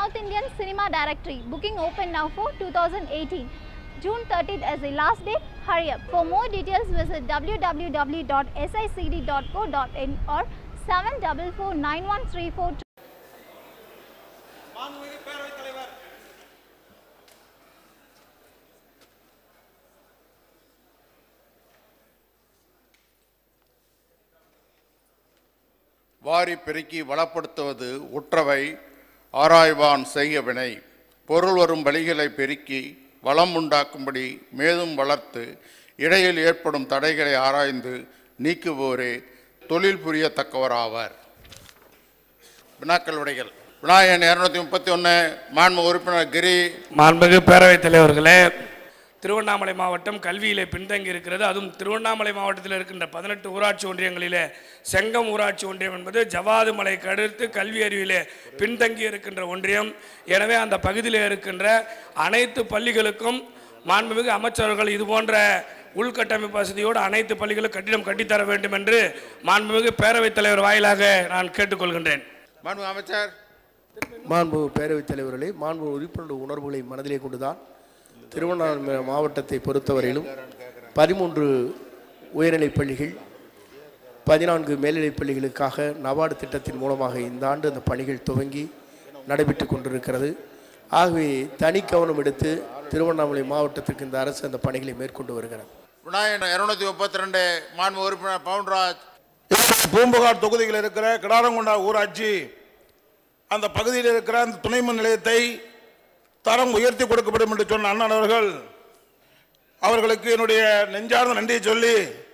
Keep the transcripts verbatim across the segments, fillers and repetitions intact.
North Indian Cinema Directory. Booking open now for two thousand eighteen. June thirtieth as the last day. Hurry up. For more details, visit w w w dot s i c d dot co dot in or seven four four nine one three four two. வாரி பெருக்கி வளப்படுத்துவது உற்றவை ஆராய்வான் செய்ய வினை. பொருள் வரும் வழிகளை பெருக்கி வளம் உண்டாக்கும்படி மேலும் வளர்த்து இடையில் ஏற்படும் தடைகளை ஆராய்ந்து நீக்குவோரே தொழில் புரியத்தக்கவராவர். வினாக்கள் விடைகள். வினாயன் இருநூத்தி முப்பத்தி ஒன்று மாண்புமிகு உறுப்பினர் கிரி. மாண்புமிகு பேரவைத் தலைவர்களே, திருவண்ணாமலை மாவட்டம் கல்வியிலே பின்தங்கி இருக்கிறது. அதுவும் திருவண்ணாமலை மாவட்டத்தில் இருக்கின்ற பதினெட்டு ஊராட்சி ஒன்றியங்களிலே செங்கம் ஊராட்சி ஒன்றியம் என்பது ஜவாது மலைக்கு அடுத்து கல்வி அறிவிலே பின்தங்கி இருக்கின்ற ஒன்றியம். எனவே அந்த பகுதியில் இருக்கின்ற அனைத்து பள்ளிகளுக்கும் மாண்புமிகு அமைச்சர்கள் இது போன்ற உள்கட்டமைப்பு வசதியோடு அனைத்து பள்ளிகளும் கட்டிடம் கட்டித்தர வேண்டும் என்று மாண்புமிகு பேரவைத் தலைவர் வாயிலாக நான் கேட்டுக்கொள்கின்றேன். மாண்பு அமைச்சர். மாண்பு பேரவைத் தலைவர்களே, மாண்பு உறுப்பினருடைய உணர்வுகளை மனதிலே கொண்டுதான் திருவண்ணாமலை மாவட்டத்தை பொறுத்தவரையிலும் பதிமூன்று உயர்நிலைப் பள்ளிகள், பதினான்கு மேல்நிலைப் பள்ளிகளுக்காக நபார்டு திட்டத்தின் மூலமாக இந்த ஆண்டு அந்த பணிகள் துவங்கி நடைபெற்று கொண்டிருக்கிறது. ஆகவே தனி கவனம் எடுத்து திருவண்ணாமலை மாவட்டத்திற்கு இந்த அரசு அந்த பணிகளை மேற்கொண்டு வருகிறது. இருநூத்தி முப்பத்தி ரெண்டு மாண்பு உறுப்பினர் பவுன்ராஜ். பூம்புகார் தொகுதியில் இருக்கிற கிடாரங்குண்டா ஊராட்சி அந்த பகுதியில் இருக்கிற அந்த துணை மின் நிலையத்தை தரம் உயர்த்தி கொடுக்கப்படும் என்று சொன்ன அண்ணன் அவர்கள் அவர்களுக்கு என்னுடைய நெஞ்சார்ந்த நன்றியை சொல்லி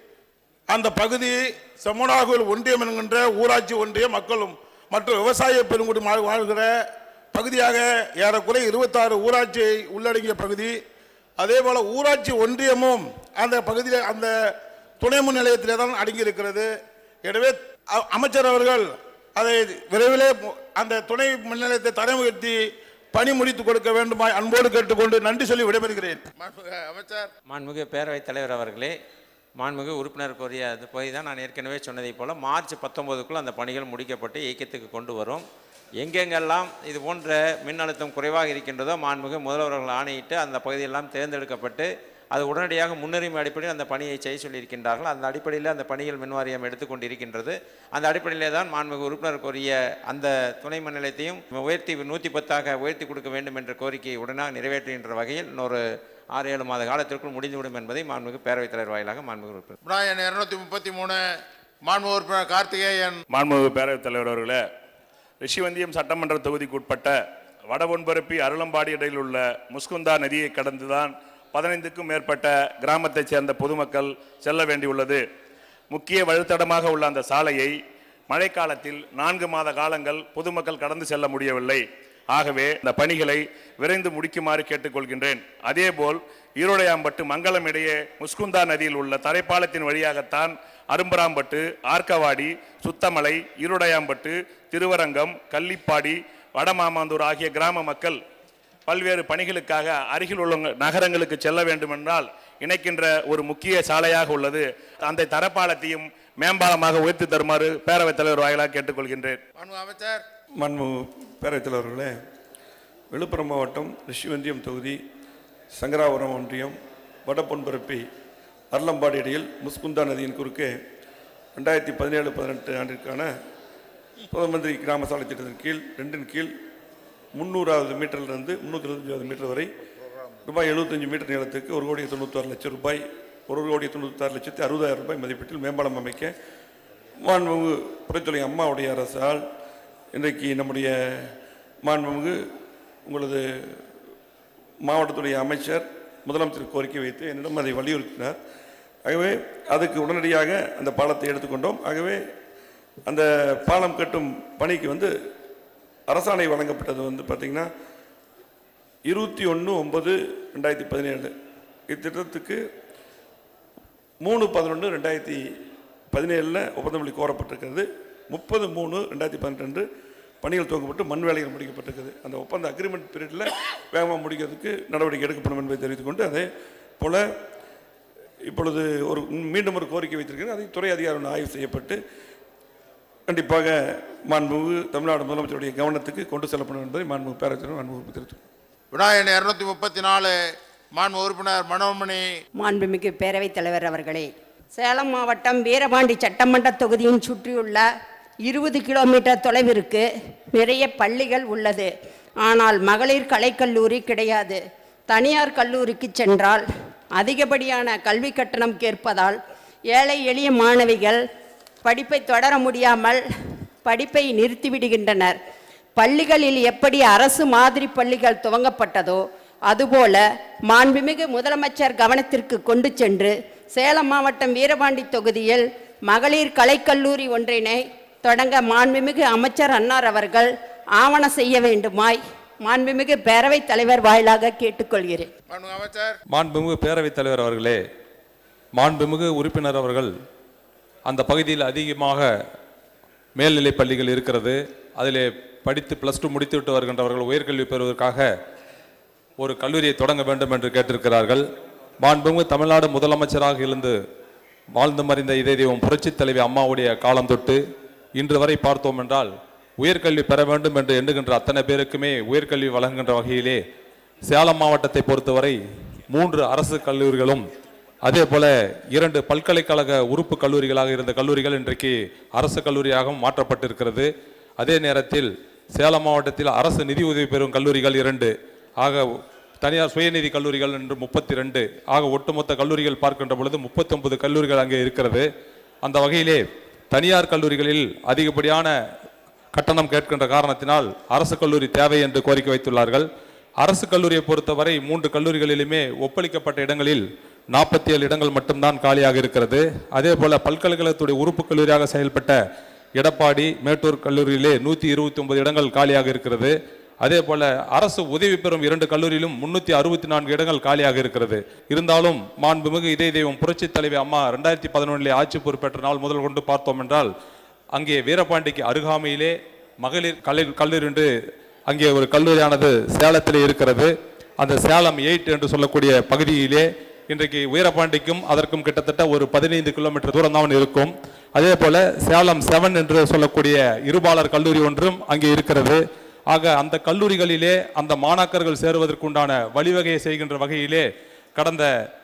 அந்த பகுதி செம்மனாகோயில் ஒன்றியம் என்கின்ற ஊராட்சி ஒன்றிய மக்களும் மற்றும் விவசாய பெருங்குடி வாழ்கிற பகுதியாக ஏறக்குறைய இருபத்தாறு ஊராட்சியை உள்ளடங்கிய பகுதி. அதே போல ஊராட்சி ஒன்றியமும் அந்த பகுதியில் அந்த துணை மின் நிலையத்திலே தான் அடங்கியிருக்கிறது. எனவே அமைச்சர் அவர்கள் அதை விரைவிலே அந்த துணை மின் நிலையத்தை தரம் உயர்த்தி பணி முடித்து கொடுக்க வேண்டுமாய் அன்போடு கேட்டுக்கொண்டு நன்றி சொல்லி விடைபெறுகிறேன். அமைச்சர். மாண்புமிகு பேரவைத் தலைவர் அவர்களே, மாண்புமிகு உறுப்பினர் கோரிய அது போய் தான் நான் ஏற்கனவே சொன்னதை போல் மார்ச் பத்தொம்போதுக்குள் அந்த பணிகள் முடிக்கப்பட்டு இயக்கத்துக்கு கொண்டு வரும். எங்கெங்கெல்லாம் இது போன்ற மின் அழுத்தம் குறைவாக இருக்கின்றதோ மாண்புமிகு முதல்வர்கள் ஆணையிட்டு அந்த பகுதியெல்லாம் தேர்ந்தெடுக்கப்பட்டு அது உடனடியாக முன்னுரிமை அடிப்படையில் அந்த பணியை செய்ய சொல்லியிருக்கின்றார்கள். அந்த அடிப்படையில் அந்த பணிகள் மின்வாரியம் எடுத்துக்கொண்டு இருக்கின்றது. அந்த அடிப்படையிலே தான் மாண்புமிகு உறுப்பினர் கோரிய அந்த துணை மின் நிலையத்தையும் உயர்த்தி நூற்றி பத்தாக உயர்த்தி கொடுக்க வேண்டும் என்ற கோரிக்கையை உடனாக நிறைவேற்றுகின்ற வகையில் இன்னொரு ஆறு ஏழு மாத காலத்திற்குள் முடிந்துவிடும் என்பதை மாண்புமிகு பேரவைத் தலைவர் வாயிலாக மாண்புமிகு உறுப்பினர் இருநூத்தி முப்பத்தி மூணு மாண்புமிகு உறுப்பினர் கார்த்திகேயன். மாண்புமிகு பேரவைத் தலைவர் அவர்களே, ரிஷிவந்தியம் சட்டமன்ற தொகுதிக்கு உட்பட்ட வடபொன்பரப்பி அருளம்பாடி இடையில் உள்ள முஸ்குந்தா நதியை கடந்துதான் பதினைந்துக்கும் மேற்பட்ட கிராமத்தைச் சேர்ந்த பொதுமக்கள் செல்ல வேண்டியுள்ளது. முக்கிய வழித்தடமாக உள்ள அந்த சாலையை மழைக்காலத்தில் நான்கு மாத காலங்கள் பொதுமக்கள் கடந்து செல்ல முடியவில்லை. ஆகவே இந்த பணிகளை விரைந்து முடிக்குமாறு கேட்டுக்கொள்கின்றேன். அதேபோல் ஈரோடையாம்பட்டு மங்களம் இடையே முஸ்குந்தா நதியில் உள்ள தரைப்பாலத்தின் வழியாகத்தான் அரும்பராம்பட்டு, ஆர்க்கவாடி, சுத்தமலை, ஈரோடையாம்பட்டு, திருவரங்கம், கள்ளிப்பாடி, வடமாமாந்தூர் ஆகிய கிராம மக்கள் பல்வேறு பணிகளுக்காக அருகில் உள்ள நகரங்களுக்கு செல்ல வேண்டுமென்றால் இணைக்கின்ற ஒரு முக்கிய சாலையாக உள்ளது. அந்த தரப்பாலத்தையும் மேம்பாலமாக உயர்த்தி தருமாறு பேரவைத் தலைவர் வாயிலாக கேட்டுக்கொள்கின்றேன். அமைச்சர். மாண்பு பேரவைத் தலைவர்களே, விழுப்புரம் மாவட்டம் ரிஷிவந்தியம் தொகுதி சங்கராபுரம் ஒன்றியம் வடபொன்பரப்பி அருளம்பாடி இடையில் முஸ்குந்தா நதியின் குறுக்கே ரெண்டாயிரத்தி பதினேழு பதினெட்டு ஆண்டிற்கான பிரதம மந்திரி கிராம சாலை திட்டத்தின் கீழ் ரெண்டின் கீழ் முந்நூறாவது மீட்டர்லேருந்து முந்நூற்றி இருபத்தஞ்சாவது மீட்டர் வரை ரூபாய் எழுபத்தஞ்சு மீட்டர் நீளத்துக்கு ஒரு கோடி தொண்ணூத்தாறு லட்சம் ரூபாய் ஒரு கோடி தொண்ணூத்தாறு லட்சத்தி அறுபதாயிரம் ரூபாய் மதிப்பீட்டில் மேம்பாலம் அமைக்க மாண்புமிகு புரட்சித்துறை அம்மாவுடைய அரசால் இன்றைக்கு நம்முடைய மாண்புமிகு உங்களது மாவட்டத்துடைய அமைச்சர் முதலமைச்சர் கோரிக்கை வைத்து என்னிடம் அதை வலியுறுத்தினார். ஆகவே அதுக்கு உடனடியாக அந்த பாலத்தை எடுத்துக்கொண்டோம். ஆகவே அந்த பாலம் கட்டும் பணிக்கு வந்து அரசாணை வழங்கப்பட்டது வந்து பார்த்திங்கன்னா இருபத்தி ஒன்று ஒன்பது ரெண்டாயிரத்தி பதினேழு. இத்திட்டத்துக்கு மூணு பதினொன்று ரெண்டாயிரத்தி பதினேழில் ஒப்பந்தமொழி கோரப்பட்டிருக்கிறது. முப்பது மூணு ரெண்டாயிரத்தி பன்னெண்டு பணிகள் துவக்கப்பட்டு மண் வேலைகள் முடிக்கப்பட்டிருக்குது. அந்த ஒப்பந்த அக்ரிமெண்ட் பீரியடில் வேகமாக முடிக்கிறதுக்கு நடவடிக்கை எடுக்கப்படும் என்பதை தெரிவித்துக்கொண்டு அதே போல் இப்பொழுது ஒரு மீண்டும் ஒரு கோரிக்கை வைத்திருக்கிறது. அதை துறை அதிகாரி ஆய்வு செய்யப்பட்டு கண்டிப்பாக மாண்புமிகு தமிழ்நாடு முதலமைச்சருடைய கவனத்துக்கு கொண்டு செல்லப்படும் என்பதை மாண்புமிகு பேரவைத் மாண்புமிகு தெரிவித்து விநாயகன் இருநூத்தி முப்பத்தி நாலு மாண்பு உறுப்பினர் மனோன்மணி. மாண்புமிகு பேரவைத் தலைவர் அவர்களே, சேலம் மாவட்டம் வீரபாண்டி சட்டமன்ற தொகுதியின் சுற்றியுள்ள இருபது கிலோமீட்டர் தொலைவிற்கு நிறைய பள்ளிகள் உள்ளது. ஆனால் மகளிர் கலைக்கல்லூரி கிடையாது. தனியார் கல்லூரிக்கு சென்றால் அதிகப்படியான கல்வி கட்டணம் கேட்பதால் ஏழை எளிய மாணவிகள் படிப்பை தொடர முடியாமல் படிப்பை நிறுத்திவிடுகின்றனர். பள்ளிகளில் எப்படி அரசு மாதிரி பள்ளிகள் துவங்கப்பட்டதோ அதுபோல மாண்புமிகு முதலமைச்சர் கவனத்திற்கு கொண்டு சென்று சேலம் மாவட்டம் வீரபாண்டி தொகுதியில் மகளிர் கலைக்கல்லூரி ஒன்றினை தொடங்க மாண்புமிகு அமைச்சர் அன்னார் அவர்கள் ஆவண செய்ய வேண்டுமாய் மாண்புமிகு பேரவைத் தலைவர் வாயிலாக கேட்டுக்கொள்கிறேன். மாண்புமிகு பேரவைத் தலைவர் அவர்களே, மாண்புமிகு உறுப்பினர் அவர்கள் அந்த பகுதியில் அதிகமாக மேல்நிலைப் பள்ளிகள் இருக்கிறது. அதிலே படித்து ப்ளஸ் டூ முடித்துவிட்டு வருகின்றவர்கள் உயர்கல்வி பெறுவதற்காக ஒரு கல்லூரியை தொடங்க வேண்டும் என்று கேட்டிருக்கிறார்கள். மாண்புமிகு தமிழ்நாடு முதலமைச்சராக இருந்து வாழ்ந்து மறைந்த இதய தெய்வம் புரட்சித் தலைவி அம்மாவுடைய காலம் தொட்டு இன்று வரை பார்த்தோம் என்றால் உயர்கல்வி பெற வேண்டும் என்று எண்ணுகின்ற அத்தனை பேருக்குமே உயர்கல்வி வழங்குகின்ற வகையிலே சேலம் மாவட்டத்தை பொறுத்தவரை மூன்று அரசு கல்லூரிகளும் அதே போல இரண்டு பல்கலைக்கழக உறுப்பு கல்லூரிகளாக இருந்த கல்லூரிகள் இன்றைக்கு அரசு கல்லூரியாகவும் மாற்றப்பட்டிருக்கிறது. அதே நேரத்தில் சேலம் மாவட்டத்தில் அரசு நிதி உதவி பெறும் கல்லூரிகள் இரண்டு, ஆக தனியார் சுயநிதி கல்லூரிகள் என்று முப்பத்தி ரெண்டு, ஆக ஒட்டுமொத்த கல்லூரிகள் பார்க்கின்ற பொழுது முப்பத்தி ஒன்பது கல்லூரிகள் அங்கே இருக்கிறது. அந்த வகையிலே தனியார் கல்லூரிகளில் அதிகப்படியான கட்டணம் கேட்கின்ற காரணத்தினால் அரசு கல்லூரி தேவை என்று கோரிக்கை வைத்துள்ளார்கள். அரசு கல்லூரியை பொறுத்தவரை மூன்று கல்லூரிகளிலுமே ஒப்பளிக்கப்பட்ட இடங்களில் நாற்பத்தி ஏழு இடங்கள் மட்டும்தான் காலியாக இருக்கிறது. அதே போல பல்கலைக்கழகத்துடைய உறுப்பு கல்லூரியாக செயல்பட்ட எடப்பாடி மேட்டூர் கல்லூரியிலே நூற்றி இருபத்தி ஒன்பது இடங்கள் காலியாக இருக்கிறது. அதே போல அரசு உதவி பெறும் இரண்டு கல்லூரியிலும் முன்னூற்றி அறுபத்தி நான்கு இடங்கள் காலியாக இருக்கிறது. இருந்தாலும் மாண்புமிகு இதய தெய்வம் புரட்சி தலைவி அம்மா ரெண்டாயிரத்தி பதினொன்றிலே ஆட்சி பொறுப்பேற்ற நாள் முதல் கொண்டு பார்த்தோம் என்றால் அங்கே வீரபாண்டிக்கு அருகாமையிலே மகளிர் கலை கல்லூரி என்று அங்கே ஒரு கல்லூரியானது சேலத்திலே இருக்கிறது. அந்த சேலம் எயிட் என்று சொல்லக்கூடிய பகுதியிலே இன்றைக்கு வீரபாண்டிக்கும் அதற்கும் கிட்டத்தட்ட ஒரு பதினைந்து கிலோமீட்டர் தூரம் தான் இருக்கும். அதே போல சேலம் செவன் என்று சொல்லக்கூடிய இருபாலர் கல்லூரி ஒன்றும் அங்கே இருக்கிறது. ஆக அந்த கல்லூரிகளிலே அந்த மாணாக்கர்கள் சேருவதற்குண்டான வழிவகையை செய்கின்ற வகையிலே கடந்த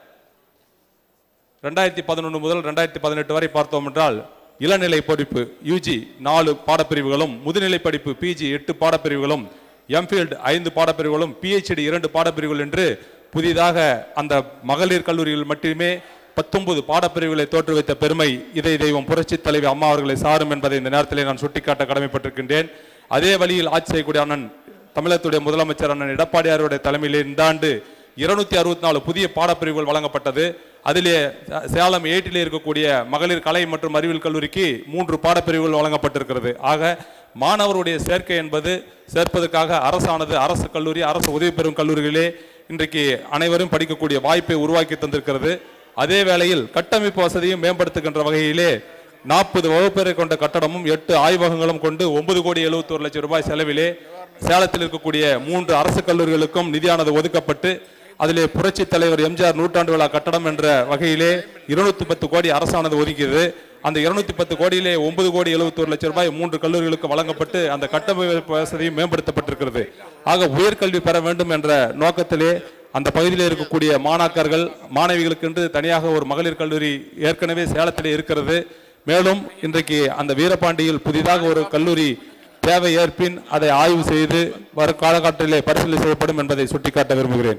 ரெண்டாயிரத்தி பதினொன்று முதல் ரெண்டாயிரத்தி பதினெட்டு வரை பார்த்தோம் என்றால் இளநிலை படிப்பு யூஜி நாலு பாடப்பிரிவுகளும், முதுநிலை படிப்பு பிஜி எட்டு பாடப்பிரிவுகளும், எம்ஃபீல்டு ஐந்து பாடப்பிரிவுகளும், பிஹெச்டி இரண்டு பாடப்பிரிவுகள் என்று புதிதாக அந்த மகளிர் கல்லூரிகள் மட்டுமே பத்தொன்பது பாடப்பிரிவுகளை தோற்று வைத்த பெருமை இதய தெய்வம் புரட்சி தலைவி அம்மா அவர்களை சாரும் என்பதை இந்த நேரத்திலே நான் சுட்டிக்காட்ட கடமைப்பட்டிருக்கின்றேன். அதே வழியில் ஆட்சி செய்யக்கூடிய அண்ணன் தமிழகத்துடைய முதலமைச்சர் அண்ணன் எடப்பாடியாருடைய தலைமையிலே இந்த ஆண்டு இருநூத்தி அறுபத்தி நாலு புதிய பாடப்பிரிவுகள் வழங்கப்பட்டது. அதிலே சேலம் எயிட்டிலே இருக்கக்கூடிய மகளிர் கலை மற்றும் அறிவியல் கல்லூரிக்கு மூன்று பாடப்பிரிவுகள் வழங்கப்பட்டிருக்கிறது. ஆக மாணவருடைய சேர்க்கை என்பது சேர்ப்பதற்காக அரசானது அரசு கல்லூரி அரசு உதவி பெறும் கல்லூரிகளே இன்றைக்கு அனைவரும் படிக்கக்கூடிய வாய்ப்பை உருவாக்கி தந்திருக்கிறது. அதே வேளையில் கட்டமைப்பு வசதியும் மேம்படுத்துகின்ற வகையிலே நாற்பது வகுப்பறை கொண்ட கட்டடமும் எட்டு ஆய்வகங்களும் கொண்டு ஒன்பது கோடி எழுபத்தி ஒரு லட்சம் ரூபாய் செலவிலே சேலத்தில் இருக்கக்கூடிய மூன்று அரசு கல்லூரிகளுக்கும் நிதியானது ஒதுக்கப்பட்டு அதிலே புரட்சி தலைவர் எம்ஜிஆர் நூற்றாண்டு விழா கட்டடம் என்ற வகையிலே இருநூத்தி பத்து கோடி அரசானது ஒதுக்கியது. அந்த இருநூத்தி பத்து கோடியிலே ஒன்பது கோடி எழுபத்தி ஒரு லட்சம் ரூபாய் மூன்று கல்லூரிகளுக்கு வழங்கப்பட்டு அந்த கட்டமைப்பு வசதியும் மேம்படுத்தப்பட்டிருக்கிறது. ஆக உயர்கல்வி பெற வேண்டும் என்ற நோக்கத்திலே அந்த பகுதியில் இருக்கக்கூடிய மாணாக்கர்கள் மாணவிகளுக்கு என்று தனியாக ஒரு மகளிர் கல்லூரி ஏற்கனவே சேலத்திலே இருக்கிறது. மேலும் இன்றைக்கு அந்த வீரபாண்டியில் புதிதாக ஒரு கல்லூரி தேவை ஏற்பின் அதை ஆய்வு செய்து வரும் காலகட்டத்திலே பரிசீலனை செய்யப்படும் என்பதை சுட்டிக்காட்ட விரும்புகிறேன்.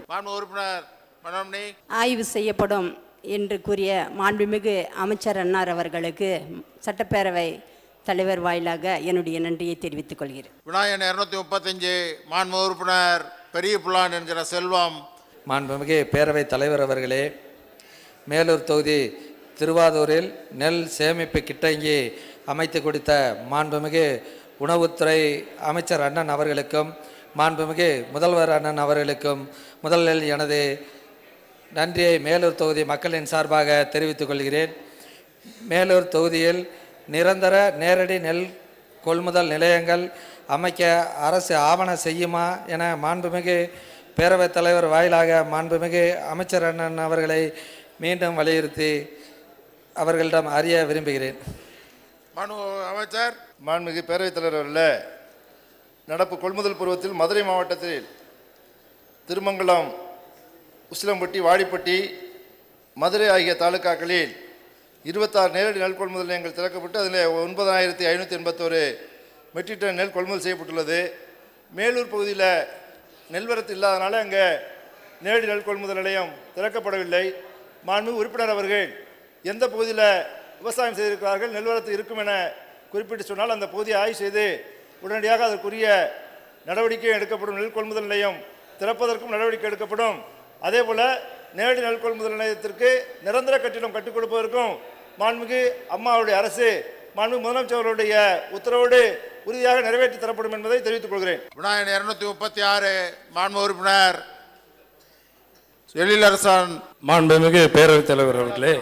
ஆய்வு செய்யப்படும் என்று கூறிய மாண்புமிகு அமைச்சர் அன்னார் அவர்களுக்கு சட்டப்பேரவை தலைவர் வாயிலாக என்னுடைய நன்றியை தெரிவித்துக் கொள்கிறேன். விநாயகன் இருநூத்தி முப்பத்தஞ்சு மாண்பு உறுப்பினர் பெரிய புலான் என்கிற செல்வம். மாண்புமிகு பேரவை தலைவர் அவர்களே, மேலூர் தொகுதி திருவாரூரில் நெல் சேமிப்பு கிட்டங்கி அமைத்து கொடுத்த மாண்புமிகு உணவுத்துறை அமைச்சர் அண்ணன் அவர்களுக்கும் மாண்புமிகு முதல்வர் அண்ணன் அவர்களுக்கும் முதலில் எனது நன்றியை மேலூர் தொகுதி மக்களின் சார்பாக தெரிவித்துக் கொள்கிறேன். மேலூர் தொகுதியில் நிரந்தர நேரடி நெல் கொள்முதல் நிலையங்கள் அமைக்க அரசு ஆவண செய்யுமா என மாண்புமிகு பேரவைத் தலைவர் வாயிலாக மாண்புமிகு அமைச்சர் அண்ணன் அவர்களை மீண்டும் வலியுறுத்தி அவர்களிடம் அறிய விரும்புகிறேன். மனு அமைச்சர். மாண்புமிகு பேரவைத் தலைவர் அவர்களே, நடப்பு கொள்முதல் பருவத்தில் மதுரை மாவட்டத்தில் திருமங்கலம், உசிலம்பட்டி, வாடிப்பட்டி, மதுரை ஆகிய தாலுக்காக்களில் இருபத்தாறு நேரடி நெல் கொள்முதல் நிலையங்கள் திறக்கப்பட்டு அதில் ஒன்பதாயிரத்தி ஐநூற்றி எண்பத்தோரு மெட்ரிக் டன் நெல் கொள்முதல் செய்யப்பட்டுள்ளது. மேலூர் பகுதியில் நெல்வரத்து இல்லாதனால அங்கே நேரடி நெல் கொள்முதல் நிலையம் திறக்கப்படவில்லை. மாண்புமிகு உறுப்பினர் அவர்கள் எந்த பகுதியில் விவசாயம் செய்திருக்கிறார்கள், நெல்வரத்து இருக்கும் என குறிப்பிட்டு சொன்னால் அந்த பகுதியை ஆய்வு செய்து உடனடியாக அதற்குரிய நடவடிக்கை எடுக்கப்படும். நெல் கொள்முதல் நிலையம் திறப்பதற்கும் நடவடிக்கை எடுக்கப்படும். அதே போல் நேரடி நெல் கொள்முதல் நிலையத்திற்கு நிரந்தர கட்டிடம் கட்டிக் கொடுப்பதற்கும் மாண்புமிகு அம்மாவுடைய அரசு மாண்புமிகு முதலமைச்சர் அவர்களுடைய உத்தரவோடு உறுதியாக நிறைவேற்றி தரப்படும் என்பதை தெரிவித்துக் கொள்கிறேன். விநாயகன் இருநூத்தி முப்பத்தி ஆறு மாண்பு உறுப்பினர் எழிலரசன். மாண்புமிகு பேரவைத் தலைவர் அவர்களே,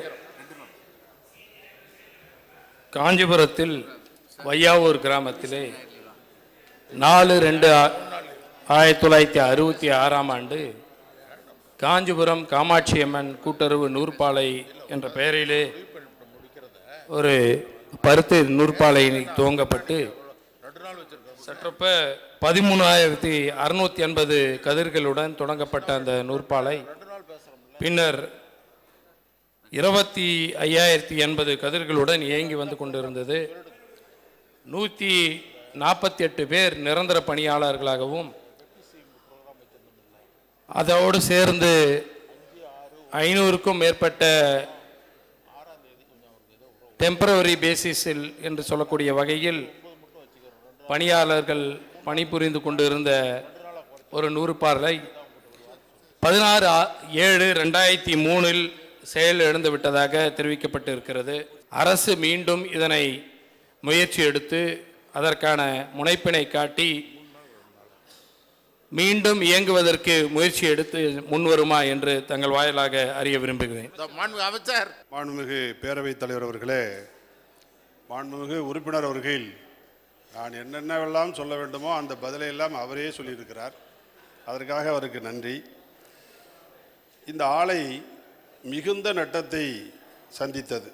காஞ்சிபுரத்தில் வையாவூர் கிராமத்திலே நாலு ரெண்டு ஆயிரத்தி தொள்ளாயிரத்தி அறுபத்தி ஆறாம் ஆண்டு காஞ்சிபுரம் காமாட்சியம்மன் கூட்டுறவு நூற்பாலை என்ற பெயரிலே ஒரு பருத்து நூற்பாலை துவங்கப்பட்டு சற்றப்ப பதிமூணாயிரத்தி அறுநூற்றி எண்பது கதிர்களுடன் தொடங்கப்பட்ட அந்த நூற்பாலை பின்னர் இருபத்தி ஐயாயிரத்தி எண்பது கதிர்களுடன் இயங்கி வந்து கொண்டிருந்தது. நூற்றி நாற்பத்தி எட்டு பேர் நிரந்தர பணியாளர்களாகவும் அதோடு சேர்ந்து ஐநூறுக்கும் மேற்பட்ட டெம்பரவரி பேசிஸில் என்று சொல்லக்கூடிய வகையில் பணியாளர்கள் பணிபுரிந்து கொண்டிருந்த ஒரு நூறுபாலை பதினாறு ஏழு ரெண்டாயிரத்தி மூணில் செயல் இழந்து விட்டதாக தெரிவிக்கப்பட்டிருக்கிறது. அரசு மீண்டும் இதனை முயற்சி எடுத்து அதற்கான முனைப்பினை காட்டி மீண்டும் இயங்குவதற்கு முயற்சி எடுத்து முன்வருமா என்று தங்கள் வாயிலாக அறிய விரும்புகிறேன். அமைச்சர். மாண்புமிகு பேரவைத் தலைவர் அவர்களே, மாண்புமிகு உறுப்பினர் அவர்கள் நான் என்னென்னவெல்லாம் சொல்ல வேண்டுமோ அந்த பதிலை எல்லாம் அவரே சொல்லியிருக்கிறார். அதற்காக அவருக்கு நன்றி. இந்த ஆலை மிகுந்த நட்டத்தை சந்தித்தது.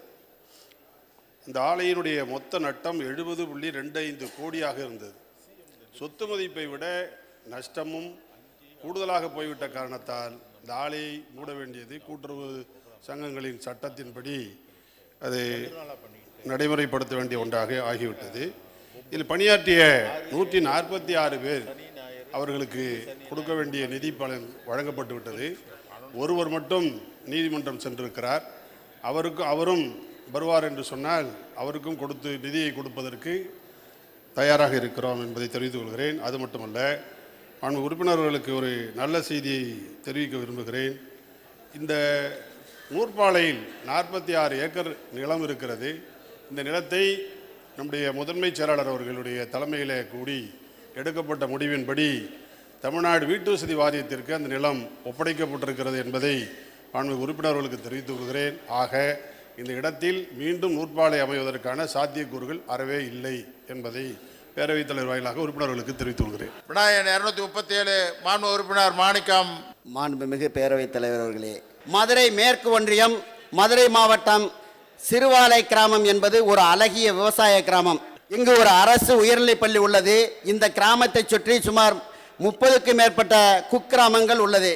இந்த ஆலையினுடைய மொத்த நட்டம் எழுபது புள்ளி ரெண்டு ஐந்து கோடியாக இருந்தது. சொத்து மதிப்பை விட நஷ்டமும் கூடுதலாக போய்விட்ட காரணத்தால் இந்த ஆலையை மூட வேண்டியது கூட்டுறவு சங்கங்களின் சட்டத்தின்படி அதை நடைமுறைப்படுத்த வேண்டிய ஒன்றாக ஆகிவிட்டது. இதில் பணியாற்றிய நூற்றி நாற்பத்தி ஆறு பேர் அவர்களுக்கு கொடுக்க வேண்டிய நிதி பலன் வழங்கப்பட்டு விட்டது. ஒருவர் மட்டும் நீதிமன்றம் சென்றிருக்கிறார். அவருக்கு அவரும் வருவார் என்று சொன்னால் அவருக்கும் கொடுத்து நிதியை கொடுப்பதற்கு தயாராக இருக்கிறோம் என்பதை தெரிவித்துக் கொள்கிறேன். அது மட்டுமல்ல, மாண்பு உறுப்பினர்களுக்கு ஒரு நல்ல செய்தியை தெரிவிக்க விரும்புகிறேன். இந்த நூற்பாலையில் நாற்பத்தி ஆறு ஏக்கர் நிலம் இருக்கிறது. இந்த நிலத்தை நம்முடைய முதன்மை செயலாளர் அவர்களுடைய தலைமையில் கூடி எடுக்கப்பட்ட முடிவின்படி தமிழ்நாடு வீட்டு வசதி வாரியத்திற்கு அந்த நிலம் ஒப்படைக்கப்பட்டிருக்கிறது என்பதை மாண்பு உறுப்பினர்களுக்கு தெரிவித்துக் கொள்கிறேன். ஆக இந்த இடத்தில் மீண்டும் நூற்பாலை அமைவதற்கான சாத்தியக்கூறுகள் அறவே இல்லை என்பதை பேரவைத் தலைவர் வாயிலாக உறுப்பினர்களுக்கு தெரிவித்துக் கொள்கிறேன். விநாயகன் இருநூத்தி முப்பத்தி ஏழு மாண்பு உறுப்பினர் மாணிக்கம். மாண்புமிகு பேரவைத் தலைவர் அவர்களே, மதுரை மேற்கு ஒன்றியம் மதுரை மாவட்டம் சிறுவாலை கிராமம் என்பது ஒரு அழகிய விவசாய கிராமம். இங்கு ஒரு அரசு உயர்நிலைப் பள்ளி உள்ளது. இந்த கிராமத்தை சுற்றி சுமார் முப்பதுக்கு மேற்பட்ட குக்கிராமங்கள் உள்ளது.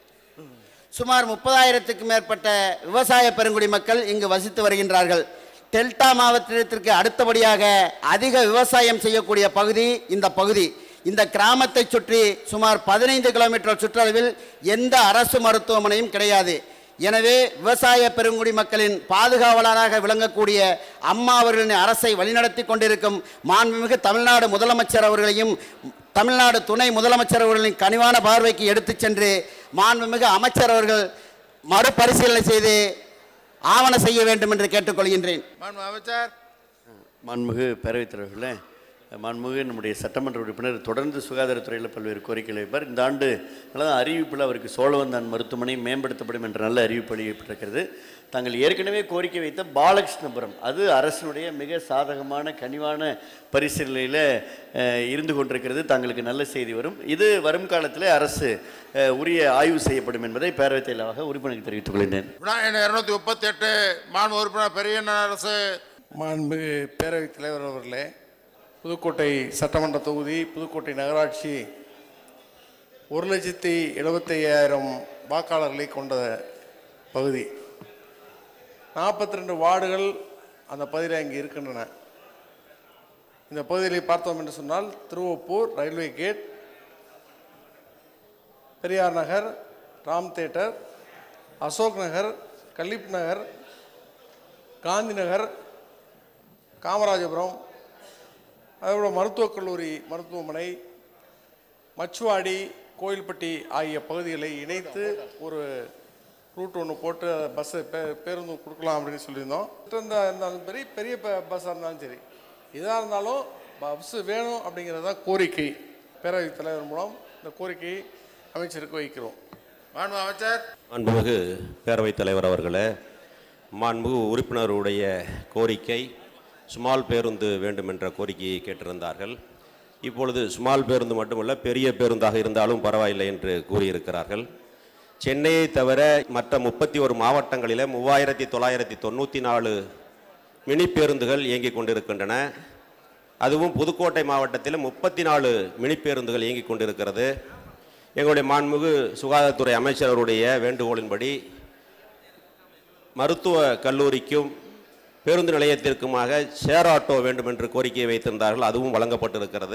சுமார் முப்பதாயிரத்துக்கு மேற்பட்ட விவசாய பெருங்குடி மக்கள் இங்கு வசித்து வருகின்றார்கள். டெல்டா மாவட்டத்திற்கு அடுத்தபடியாக அதிக விவசாயம் செய்யக்கூடிய பகுதி இந்த பகுதி. இந்த கிராமத்தை சுற்றி சுமார் பதினைந்து கிலோமீட்டர் சுற்றளவில் எந்த அரசு மருத்துவமனையும் கிடையாது. எனவே விவசாய பெருங்குடி மக்களின் பாதுகாவலராக விளங்கக்கூடிய அம்மா அவர்களின் அரசை வழிநடத்தி கொண்டிருக்கும் மாண்புமிகு தமிழ்நாடு முதலமைச்சர் அவர்களையும் தமிழ்நாடு துணை முதலமைச்சர் அவர்களின் கனிவான பார்வைக்கு எடுத்துச் சென்று மாண்புமிகு அமைச்சர் அவர்கள் மறுபரிசீலனை செய்து ஆவண செய்ய வேண்டும் என்று கேட்டுக்கொள்கின்றேன். அமைச்சர். மாண்புமிகு பேரவைத் தலைவர்களே, மாண்புமிகு நம்முடைய சட்டமன்ற உறுப்பினர் தொடர்ந்து சுகாதாரத்துறையில் பல்வேறு கோரிக்கைகளை வைப்பார். இந்த ஆண்டு நல்ல அறிவிப்பில் அவருக்கு சோழவந்தான் மருத்துவமனை மேம்படுத்தப்படும் என்ற நல்ல அறிவிப்பு அளிக்கப்பட்டிருக்கிறது. தாங்கள் ஏற்கனவே கோரிக்கை வைத்த பாலகிருஷ்ணபுரம் அது அரசினுடைய மிக சாதகமான கனிவான பரிசீலனையில் இருந்து கொண்டிருக்கிறது. தங்களுக்கு நல்ல செய்தி வரும். இது வரும் காலத்தில் அரசு உரிய ஆய்வு செய்யப்படும் என்பதை பேரவைத் தலைவராக உறுப்பினருக்கு தெரிவித்துக் கொள்கிறேன். இருநூத்தி முப்பத்தி எட்டு மாண்பு உறுப்பினர் பெரிய அரசு. மாண்புமிகு பேரவைத் தலைவர் அவர்களே, புதுக்கோட்டை சட்டமன்ற தொகுதி புதுக்கோட்டை நகராட்சி ஒரு லட்சத்தி எழுபத்தி ஐயாயிரம் வாக்காளர்களை கொண்ட பகுதி. நாற்பத்தி ரெண்டு வார்டுகள் அந்த பகுதியில் இங்கே இருக்கின்றன. இந்த பகுதியில் பார்த்தோம் என்று சொன்னால் Thiruvappur, railway gate, Periyar Nagar, Ram theatre, Ashok Nagar, கலிப் நகர், காந்தி நகர், காமராஜபுரம், அதோட மருத்துவக் கல்லூரி, மருத்துவமனை, மச்சுவாடி, கோயில்பட்டி ஆகிய பகுதிகளை இணைத்து ஒரு ரூட் ஒன்று போட்டு பஸ்ஸு பே பேருந்து கொடுக்கலாம் அப்படின்னு சொல்லியிருந்தோம். இருந்தாலும் சரி, பெரிய பஸ்ஸாக இருந்தாலும் சரி, எதாக இருந்தாலும் பஸ்ஸு வேணும் அப்படிங்கிறது தான் கோரிக்கை. பேரவைத் தலைவர் மூலம் இந்த கோரிக்கையை அமைச்சருக்கு வைக்கிறோம். மாண்பு அமைச்சர். மாண்புமிகு பேரவைத் தலைவர் அவர்களே, மாண்புமிகு உறுப்பினருடைய கோரிக்கை ஸ்மால் பேருந்து வேண்டும் என்ற கோரிக்கையை கேட்டிருந்தார்கள். இப்பொழுது ஸ்மால் பேருந்து மட்டுமல்ல, பெரிய பேருந்தாக இருந்தாலும் பரவாயில்லை என்று கூறியிருக்கிறார்கள். சென்னையை தவிர மற்ற முப்பத்தி ஒரு மாவட்டங்களில் மூவாயிரத்தி தொள்ளாயிரத்தி தொண்ணூற்றி நாலு மினி பேருந்துகள் இயங்கிக் கொண்டிருக்கின்றன. அதுவும் புதுக்கோட்டை மாவட்டத்தில் முப்பத்தி நாலு மினி பேருந்துகள் இயங்கிக் கொண்டிருக்கிறது. எங்களுடைய மாண்புமிகு சுகாதாரத்துறை அமைச்சருடைய வேண்டுகோளின்படி மருத்துவ கல்லூரிக்கும் பேருந்து நிலையத்திற்குமாக ஷேர் ஆட்டோ வேண்டும் என்று கோரிக்கையை வைத்திருந்தார்கள். அதுவும் வழங்கப்பட்டிருக்கிறது.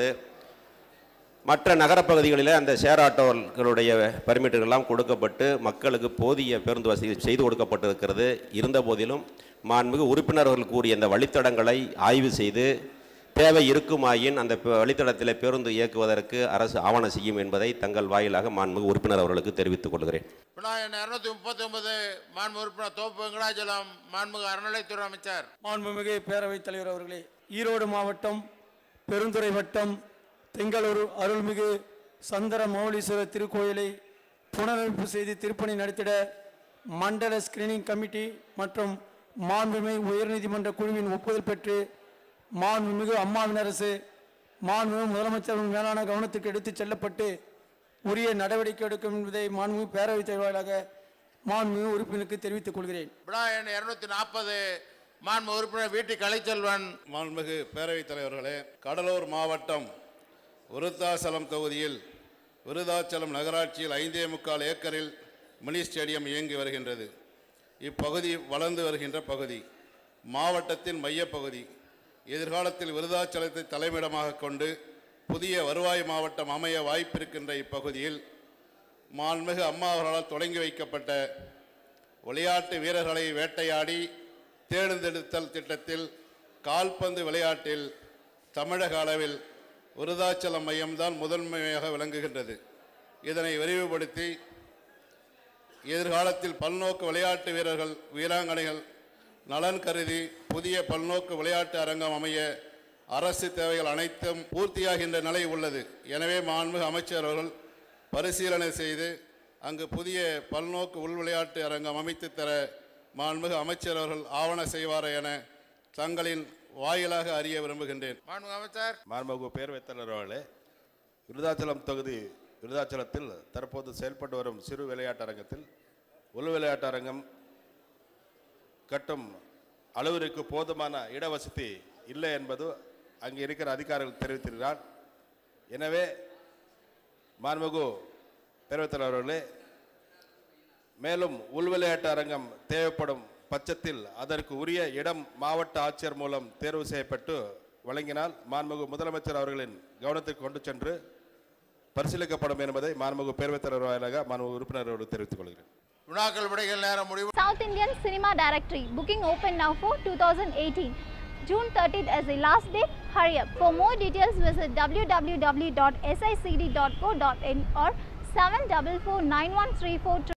மற்ற நகரப்பகுதிகளில் அந்த ஷேர் ஆட்டோக்களுடைய பர்மிட்டுகள்லாம் கொடுக்கப்பட்டு மக்களுக்கு போதிய பேருந்து வசதி செய்து கொடுக்கப்பட்டிருக்கிறது. இருந்த போதிலும் மாண்புமிகு உறுப்பினர்கள் கூறிய அந்த வழித்தடங்களை ஆய்வு செய்து தேவை இருக்குமாயின் அந்த வழித்தடத்தில் பேருந்து இயக்குவதற்கு அரசு ஆவணம் செய்யும் என்பதை தங்கள் வாயிலாக மாண்புமிகு உறுப்பினர் அவர்களுக்கு தெரிவித்துக் கொள்கிறேன். இருநூத்தி முப்பத்தி ஒன்பது மாண்பு உறுப்பினர் தோப்பு வெங்கடாச்சலம், மாண்புமிகு அறநிலைத்துறை அமைச்சர். மாண்புமிகு பேரவைத் தலைவர் அவர்களே, ஈரோடு மாவட்டம் பெருந்துறை வட்டம் தெங்களூர் அருள்மிகு சந்திர மௌலீஸ்வரர் திருக்கோயிலை புனரமைப்பு செய்து திருப்பணி நடத்திட மண்டல ஸ்கிரீனிங் கமிட்டி மற்றும் மாண்புமிகு உயர்நீதிமன்ற குழுவின் ஒப்புதல் பெற்று மாண்புமிகு அம்மாவின் அரசு மாண்புமிகு முதலமைச்சரின் மேலான கவனத்துக்கு எடுத்துச் செல்லப்பட்டு உரிய நடவடிக்கை எடுக்கும் என்பதை மாண்புமிகு பேரவைத் தலைவராக மாண்புமிகு உறுப்பினருக்கு தெரிவித்துக் கொள்கிறேன். இருநூத்தி நாற்பது மாண்பு உறுப்பினர் வீட்டு கலைச்செல்வன். மாண்புமிகு பேரவைத் தலைவர்களே, கடலூர் மாவட்டம் விருத்தாச்சலம் தொகுதியில் விருத்தாச்சலம் நகராட்சியில் ஐந்தே முக்கால் ஏக்கரில் மினி ஸ்டேடியம் இயங்கி வருகின்றது. இப்பகுதி வளர்ந்து வருகின்ற பகுதி, மாவட்டத்தின் மையப்பகுதி. எதிர்காலத்தில் விருத்தாச்சலத்தை தலைமையிடமாக கொண்டு புதிய வருவாய் மாவட்டம் அமைய வாய்ப்பிருக்கின்ற இப்பகுதியில் மாண்புமிகு அம்மா அவர்களால் தொடங்கி வைக்கப்பட்ட விளையாட்டு வீரர்களை வேட்டையாடி தேர்ந்தெடுத்தல் திட்டத்தில் கால்பந்து விளையாட்டில் தமிழக அளவில் விருத்தாச்சலம் மையம்தான் முதன்மையாக விளங்குகின்றது. இதனை விரிவுபடுத்தி எதிர்காலத்தில் பல்நோக்கு விளையாட்டு வீரர்கள் வீராங்கனைகள் நலன் கருதி புதிய பல்நோக்கு விளையாட்டு அரங்கம் அமைய அரசு தேவைகள் அனைத்தும் பூர்த்தியாகின்ற நிலை உள்ளது. எனவே மாண்புமிகு அமைச்சர் அவர்கள் பரிசீலனை செய்து அங்கு புதிய பல்நோக்கு உள் விளையாட்டு அரங்கம் அமைத்து தர மாண்புமிகு அமைச்சர் அவர்கள் ஆவண செய்வார் என தங்களின் வாயிலாக அறிய விரும்புகின்றேன். மாண்புமிகு அமைச்சர். மாண்புமிகு பேரவைத் தலைவர் அவர்களே, விருத்தாச்சலம் தொகுதி விருத்தாச்சலத்தில் தற்போது செயல்பட்டு வரும் சிறு விளையாட்டு அரங்கத்தில் உள் விளையாட்டு அரங்கம் கட்டும் அளவிற்கு போதுமான இடவசதி இல்லை என்பது அங்கே இருக்கிற அதிகாரிகள் தெரிவித்திருக்கிறார். எனவே மாண்புமிகு பேரவைத் தலைவர் அவர்களே, மேலும் உள் விளையாட்டு அரங்கம் தேவைப்படும் பட்சத்தில் அதற்கு உரிய இடம் மாவட்ட ஆட்சியர் மூலம் தேர்வு செய்யப்பட்டு வழங்கினால் மாண்புமிகு முதலமைச்சர் அவர்களின் கவனத்திற்கு கொண்டு சென்று பரிசீலிக்கப்படும் என்பதை மாண்புமிகு பேரவைத் தலைவர் வாயிலாக மாண்புமிகு உறுப்பினர் அவர்கள் தெரிவித்துக் கொள்கிறேன். South Indian Cinema Directory booking open now for two thousand eighteen. June thirtieth as the last day. Hurry up. For more details visit w w w dot s i c d dot co dot in or seven four four nine one three four.